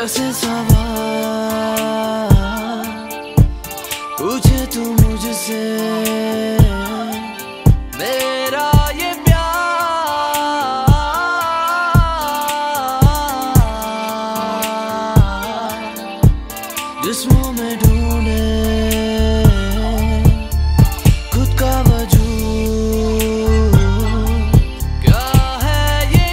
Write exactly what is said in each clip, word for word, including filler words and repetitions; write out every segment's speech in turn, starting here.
ऐसे सवाल पूछे तू मुझसे, मेरा ये प्यार जिस्मों में ढूंढे खुद का वजूद, क्या है ये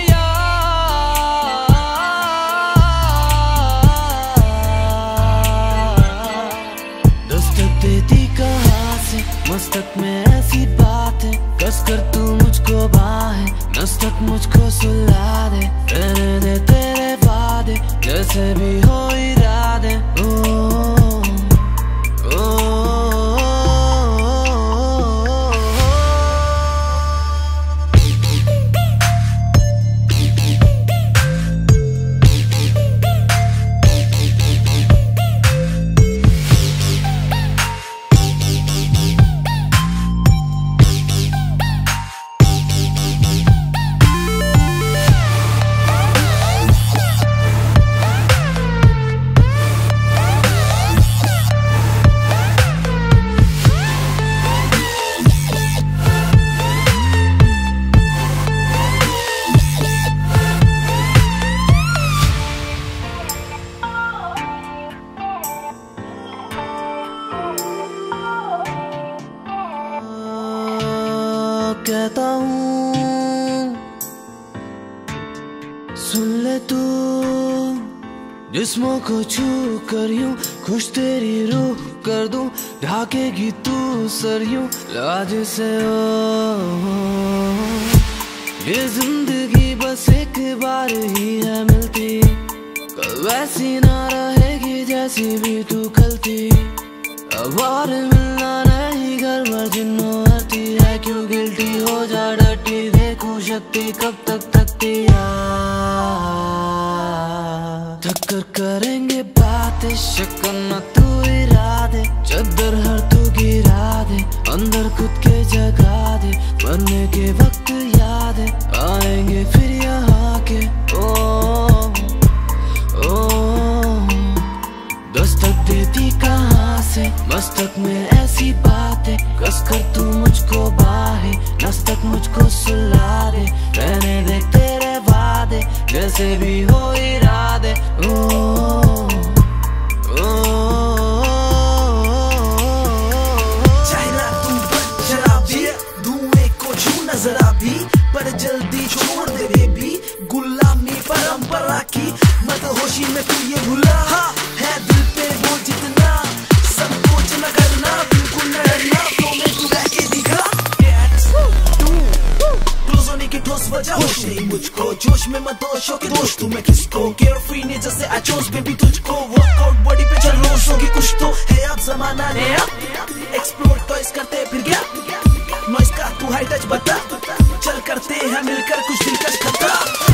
यार, दस्तक देती कहाँ से मस्तक में ऐसी बात है, कस कर तू मुझको बाहें मस्तक मुझको सुला दे, रहने दे तेरे वादे जैसे भी हो इरादे। ओ, ओ, कहता हूँ सुन ले तू, जिस्मों को छू कर यूं खुश तेरी रूह कर दूं, ढाकेगी तू सर यूं लाज से। ओ, ये जिंदगी बस एक बार ही है मिलती, कल वैसी ना रहेगी जैसी भी तू कल थी, अब और मिलना नहीं घर भर जिन्हों आती है, क्यों गिल्टी हो जा डटी, देखूं शक्ति कब तक थकती यार, थककर करेंगे बातें शक्कर न तू इरादे, चद्दर हर तू गिरा दे, अंदर खुद के जगा दे, मरने के वक्त याद आएंगे फिर यहाँ के। ओ, ओ, दस्तक देती कहाँ से मस्तक में ऐसी बातें, कस कर तू मुझको बाहे नस्तक मुझको सुला दे, रहने दे तेरे वादे जैसे भी हो इरादे। ओ, ओ, चाहे ना तू बन शराबी, धुएं को छू नजर भी, पर जल्दी छोड़ दे बेबी गुलामी परंपरा की, मत होशी में तू ये भुला है दिल पे वो जितना, संकोच न करना बिल्कुल न डरना, तो मैं तू रह के दिखा, क्लोज होने की ठोस वजह होश नहीं मुझको, जोश में मत दोष हो के दोस्त तू मैं किसको, केयर फ्री ने जैसे आचोस बेबी तुझको, वर्कआउट बॉडी पे चल रोज होगी कुछ तो है, अब जमाना नया एक्सप्लोर टॉयज करते फिर गया नॉइस का तू हाई टच बता, चल करते हैं मिलकर कुछ दिलकश खतरा।